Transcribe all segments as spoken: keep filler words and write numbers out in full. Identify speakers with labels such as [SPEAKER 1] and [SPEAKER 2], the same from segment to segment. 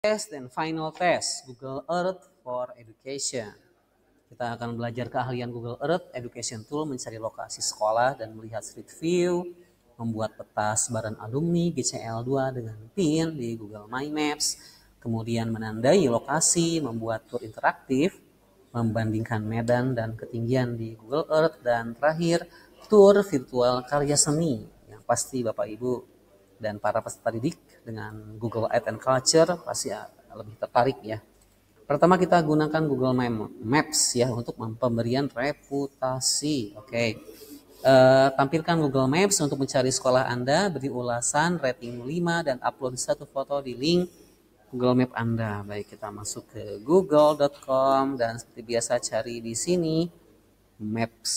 [SPEAKER 1] Test dan final test Google Earth for Education. Kita akan belajar keahlian Google Earth Education Tool mencari lokasi sekolah dan melihat street view, membuat peta sebaran alumni G C L dua dengan pin di Google My Maps, kemudian menandai lokasi, membuat tour interaktif, membandingkan medan dan ketinggian di Google Earth, dan terakhir tour virtual karya seni yang pasti Bapak Ibu dan para peserta didik dengan Google Art and Culture pasti lebih tertarik ya. Pertama kita gunakan Google Maps ya untuk pemberian reputasi. Oke. E, tampilkan Google Maps untuk mencari sekolah Anda, beri ulasan, rating lima dan upload satu foto di link Google Map Anda. Baik, kita masuk ke google dot com dan seperti biasa cari di sini Maps.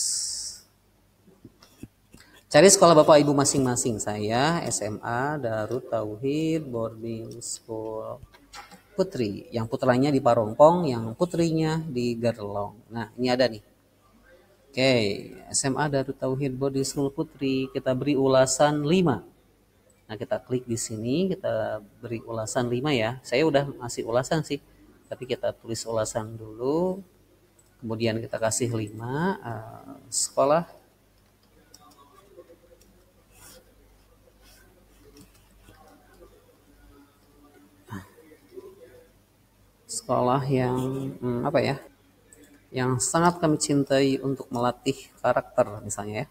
[SPEAKER 1] Cari sekolah Bapak Ibu masing-masing. Saya S M A Darut Tauhid Boarding School Putri. Yang putranya di Parongpong, yang putrinya di Gerlong. Nah, ini ada nih. Oke, S M A Darut Tauhid Boarding School Putri. Kita beri ulasan lima. Nah, kita klik di sini, kita beri ulasan lima ya. Saya udah ngasih ulasan sih. Tapi kita tulis ulasan dulu. Kemudian kita kasih lima. Uh, sekolah sekolah yang hmm, apa ya yang sangat kami cintai untuk melatih karakter misalnya ya,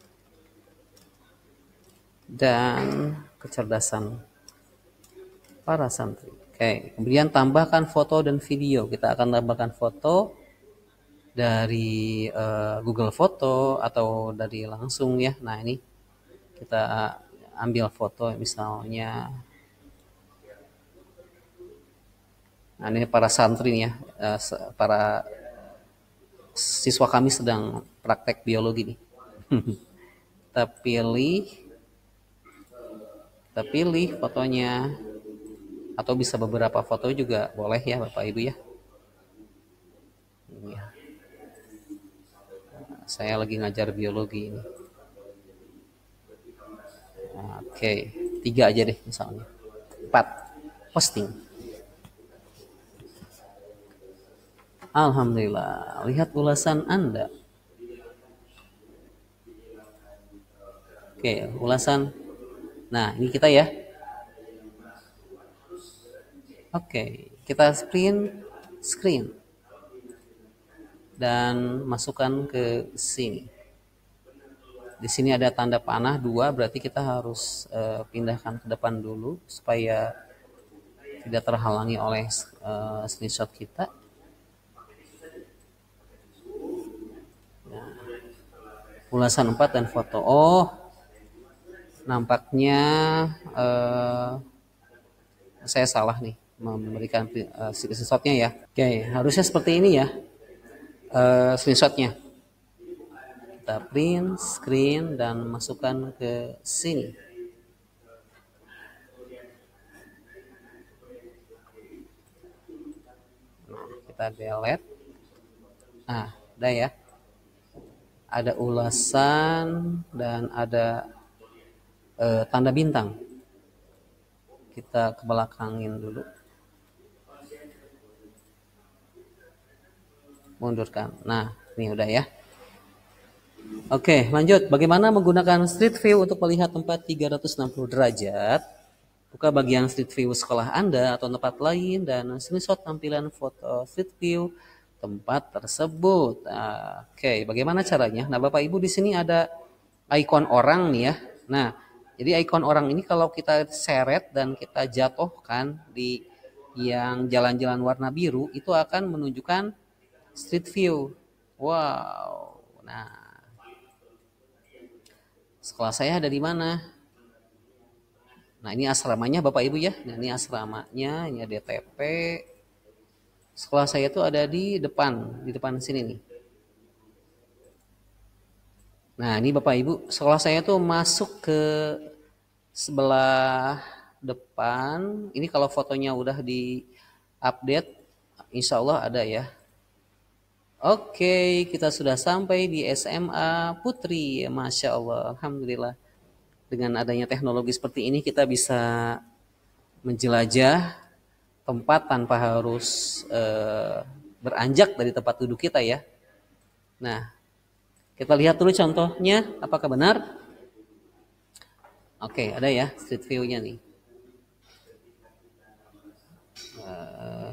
[SPEAKER 1] dan kecerdasan para santri. Oke, kemudian tambahkan foto dan video. Kita akan tambahkan foto dari uh, Google Foto atau dari langsung ya. Nah, ini kita ambil foto misalnya. Nah, ini para santri nih ya, para siswa kami sedang praktek biologi nih. Kita pilih, kita pilih fotonya, atau bisa beberapa foto juga boleh ya Bapak Ibu ya. Ini ya. Nah, saya lagi ngajar biologi ini. Nah, oke, tiga aja deh misalnya. Empat, posting. Alhamdulillah, lihat ulasan Anda. Oke, ulasan. Nah, ini kita ya. Oke, kita print screen dan masukkan ke sini. Di sini ada tanda panah dua, berarti kita harus uh, pindahkan ke depan dulu supaya tidak terhalangi oleh uh, screenshot kita. Ulasan empat dan foto. Oh, nampaknya uh, saya salah nih memberikan uh, screenshotnya ya. Oke, harusnya seperti ini ya uh, screenshotnya. Kita print screen dan masukkan ke sini. Nah, kita delete. Nah, udah ya. Ada ulasan dan ada e, tanda bintang. Kita kebelakangin dulu. Mundurkan. Nah, ini udah ya. Oke, lanjut. Bagaimana menggunakan Street View untuk melihat tempat tiga ratus enam puluh derajat? Buka bagian Street View sekolah Anda atau tempat lain dan screenshot tampilan foto Street View tempat tersebut. Nah, oke, okay. Bagaimana caranya? Nah, Bapak Ibu di sini ada ikon orang nih ya. Nah, jadi ikon orang ini kalau kita seret dan kita jatuhkan di yang jalan-jalan warna biru, itu akan menunjukkan street view. Wow. Nah, sekolah saya ada di mana? Nah, ini asramanya Bapak Ibu ya. Nah, ini asramanya, ini ada D T P. Sekolah saya tuh ada di depan, di depan sini nih. Nah, ini Bapak Ibu, sekolah saya tuh masuk ke sebelah depan. Ini kalau fotonya udah di-update, insya Allah ada ya. Oke, kita sudah sampai di S M A Putri. Masya Allah, Alhamdulillah. Dengan adanya teknologi seperti ini, kita bisa menjelajah tempat tanpa harus eh, beranjak dari tempat duduk kita ya. Nah, kita lihat dulu contohnya, apakah benar? Oke, ada ya street view-nya nih. Uh,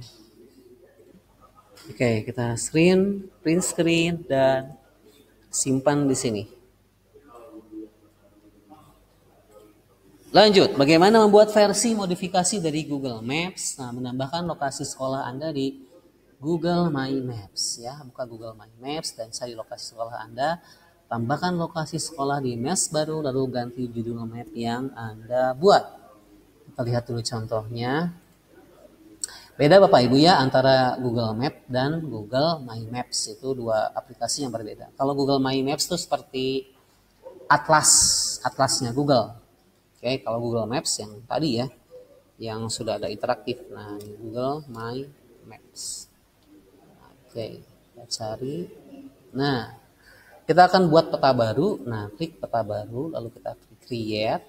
[SPEAKER 1] Oke, kita screen, print screen, dan simpan di sini. Lanjut, bagaimana membuat versi modifikasi dari Google Maps? Nah, menambahkan lokasi sekolah Anda di Google My Maps ya. Buka Google My Maps dan cari lokasi sekolah Anda. Tambahkan lokasi sekolah di Maps baru, lalu ganti judul map yang Anda buat. Kita lihat dulu contohnya. Beda Bapak Ibu ya antara Google Map dan Google My Maps. Itu dua aplikasi yang berbeda. Kalau Google My Maps itu seperti atlas, atlasnya Google. Oke, kalau Google Maps yang tadi ya, yang sudah ada interaktif. Nah, ini Google My Maps. Oke, kita cari. Nah, kita akan buat peta baru. Nah, klik peta baru, lalu kita klik create.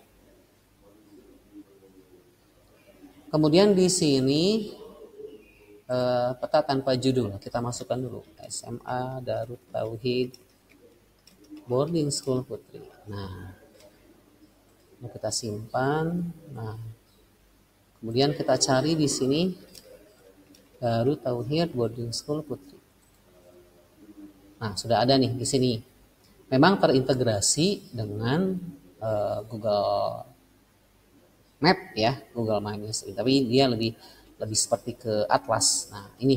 [SPEAKER 1] Kemudian di sini eh, peta tanpa judul. Kita masukkan dulu S M A Darut Tauhid Boarding School Putri. Nah, kita simpan. Nah, kemudian kita cari di sini Darut Tauhid Boarding School Putri. Nah, sudah ada nih di sini. Memang terintegrasi dengan uh, Google Map ya, Google My Maps. Tapi dia lebih lebih seperti ke atlas. Nah, ini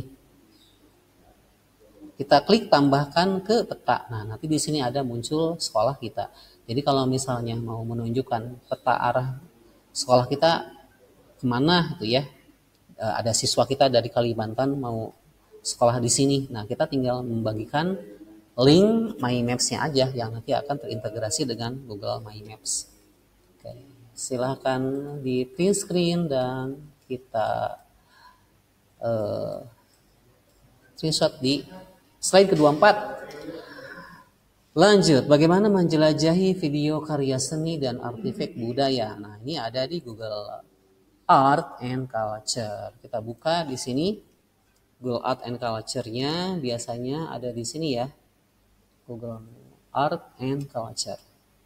[SPEAKER 1] kita klik tambahkan ke peta. Nah, nanti di sini ada muncul sekolah kita. Jadi kalau misalnya mau menunjukkan peta arah sekolah kita kemana gitu ya, ada siswa kita dari Kalimantan mau sekolah di sini. Nah, kita tinggal membagikan link My Maps-nya aja yang nanti akan terintegrasi dengan Google My Maps. Oke, silahkan di print screen dan kita uh, screenshot di slide kedua empat. Lanjut, bagaimana menjelajahi video karya seni dan artefak budaya. Nah, ini ada di Google Art and Culture. Kita buka di sini Google Art and Culture-nya, biasanya ada di sini ya. Google Art and Culture.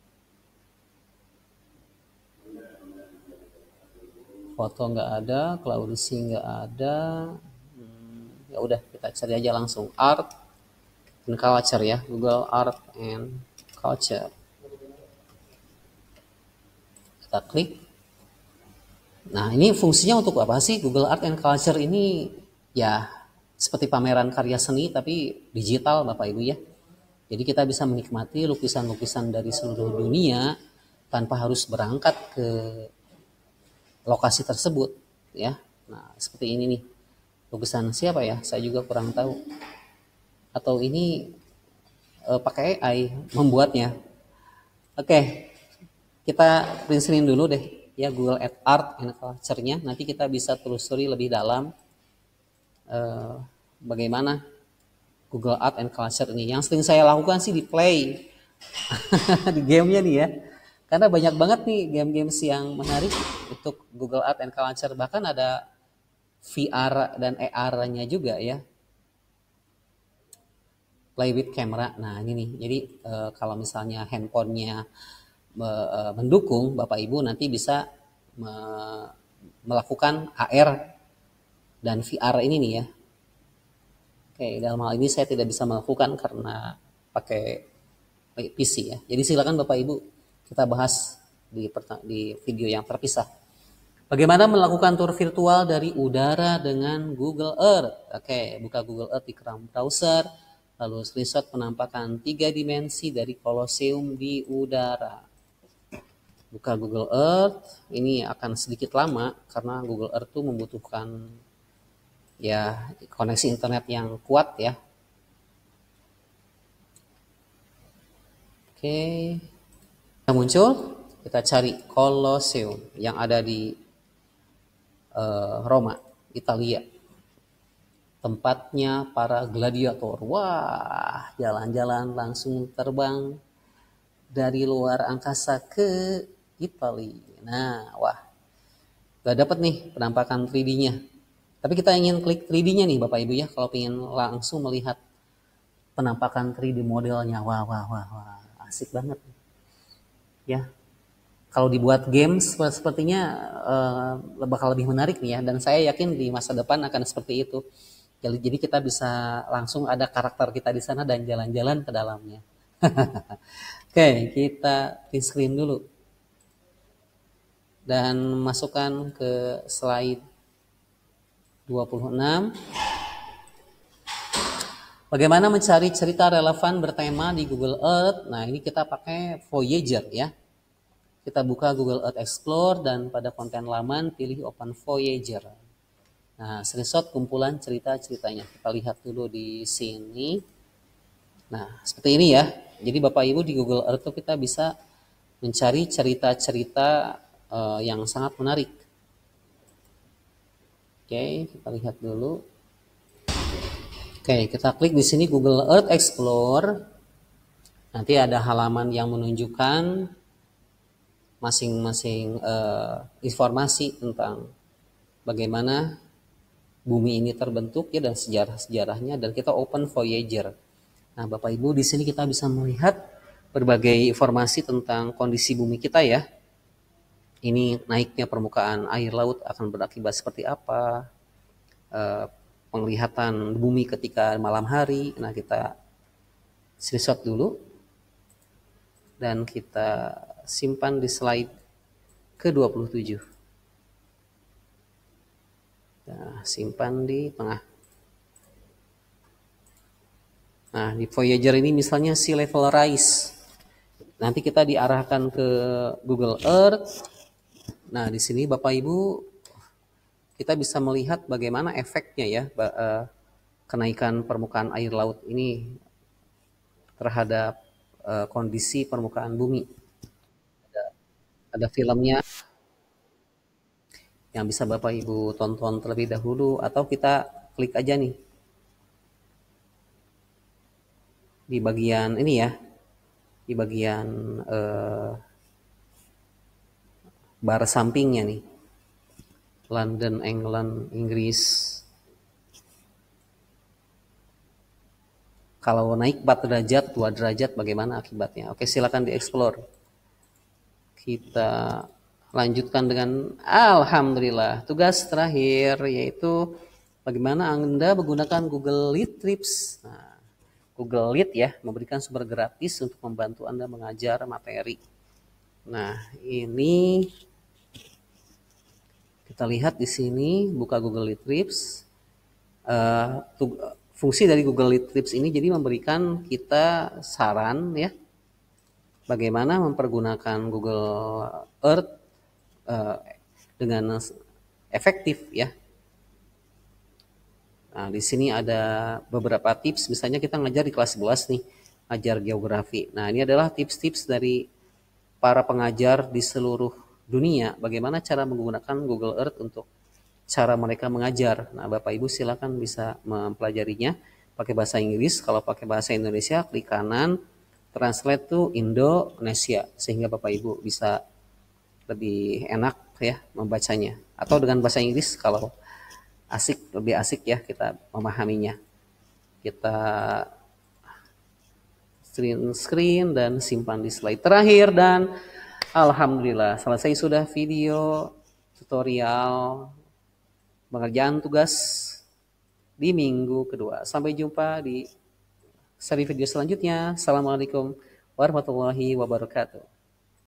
[SPEAKER 1] Foto nggak ada, Claudici nggak ada. Hmm, ya udah, kita cari aja langsung Art and Culture ya, Google Art and Culture. Kita klik. Nah, ini fungsinya untuk apa sih? Google Art and Culture ini ya seperti pameran karya seni tapi digital Bapak Ibu ya. Jadi kita bisa menikmati lukisan-lukisan dari seluruh dunia tanpa harus berangkat ke lokasi tersebut ya. Nah, seperti ini nih. Lukisan siapa ya? Saya juga kurang tahu. Atau ini eh, pakai A I membuatnya. Oke, kita print screen dulu deh ya Google Art and Culture-nya. Nanti kita bisa telusuri lebih dalam eh, bagaimana Google Art and Culture ini. Yang sering saya lakukan sih di Play, di gamenya nih ya. Karena banyak banget nih game-games yang menarik untuk Google Art and Culture. Bahkan ada V R dan A R-nya juga ya. Play with camera. Nah ini nih, jadi e, kalau misalnya handphonenya e, mendukung, Bapak Ibu nanti bisa me, melakukan A R dan V R ini nih ya. Oke, dalam hal ini saya tidak bisa melakukan karena pakai P C ya. Jadi silakan Bapak Ibu kita bahas di, di video yang terpisah. Bagaimana melakukan tour virtual dari udara dengan Google Earth? Oke, buka Google Earth di Chrome browser. Lalu screenshot penampakan tiga dimensi dari Colosseum di udara. Buka Google Earth, ini akan sedikit lama karena Google Earth itu membutuhkan ya koneksi internet yang kuat ya. Oke, kita muncul, kita cari Colosseum yang ada di uh, Roma, Italia. Tempatnya para gladiator. Wah, jalan-jalan langsung terbang dari luar angkasa ke Italia. Nah, wah, udah dapat nih penampakan tiga D-nya. Tapi kita ingin klik tiga D-nya nih Bapak Ibu ya, kalau ingin langsung melihat penampakan tiga D modelnya. Wah, wah, wah, wah, asik banget. Ya, kalau dibuat games sepertinya uh, bakal lebih menarik nih ya, dan saya yakin di masa depan akan seperti itu. Jadi, jadi kita bisa langsung ada karakter kita di sana dan jalan-jalan ke dalamnya. Oke, kita print screen dulu dan masukkan ke slide dua puluh enam. Bagaimana mencari cerita relevan bertema di Google Earth? Nah, ini kita pakai Voyager ya. Kita buka Google Earth Explorer dan pada konten laman pilih Open Voyager. Nah, screenshot kumpulan cerita-ceritanya. Kita lihat dulu di sini. Nah, seperti ini ya. Jadi Bapak Ibu di Google Earth itu kita bisa mencari cerita-cerita uh, yang sangat menarik. Oke, kita lihat dulu. Oke, kita klik di sini Google Earth Explorer. Nanti ada halaman yang menunjukkan masing-masing uh, informasi tentang bagaimana bumi ini terbentuk ya dan sejarah-sejarahnya, dan kita open Voyager. Nah, Bapak Ibu di sini kita bisa melihat berbagai informasi tentang kondisi bumi kita ya. Ini naiknya permukaan air laut akan berakibat seperti apa? Uh, penglihatan bumi ketika malam hari. Nah, kita screenshot dulu dan kita simpan di slide ke dua puluh tujuh. Nah, simpan di tengah. Nah, di Voyager ini misalnya sea level rise. Nanti kita diarahkan ke Google Earth. Nah, di sini Bapak Ibu kita bisa melihat bagaimana efeknya ya kenaikan permukaan air laut ini terhadap uh, kondisi permukaan bumi. Ada, ada filmnya yang bisa Bapak Ibu tonton terlebih dahulu, atau kita klik aja nih di bagian ini ya, di bagian uh, bar sampingnya nih, London, England, Inggris. Kalau naik empat derajat, dua derajat bagaimana akibatnya? Oke, silakan dieksplor. Kita lanjutkan dengan alhamdulillah tugas terakhir, yaitu bagaimana Anda menggunakan Google Lead Trips. Nah, Google Lead ya, memberikan sumber gratis untuk membantu Anda mengajar materi. Nah, ini kita lihat di sini, buka Google Lead Trips. Uh, fungsi dari Google Lead Trips ini jadi memberikan kita saran ya, bagaimana mempergunakan Google Earth uh, dengan efektif ya. Nah, di sini ada beberapa tips, misalnya kita ngajar di kelas sebelas nih, ngajar geografi. Nah, ini adalah tips-tips dari para pengajar di seluruh dunia, bagaimana cara menggunakan Google Earth untuk cara mereka mengajar. Nah, Bapak Ibu silakan bisa mempelajarinya pakai bahasa Inggris. Kalau pakai bahasa Indonesia, klik kanan, translate to Indonesia, sehingga Bapak Ibu bisa lebih enak ya membacanya. Atau dengan bahasa Inggris kalau asik, lebih asik ya kita memahaminya. Kita screen screen dan simpan di slide terakhir, dan alhamdulillah selesai sudah video tutorial pengerjaan tugas di minggu kedua. Sampai jumpa di seri video selanjutnya. Assalamualaikum warahmatullahi wabarakatuh.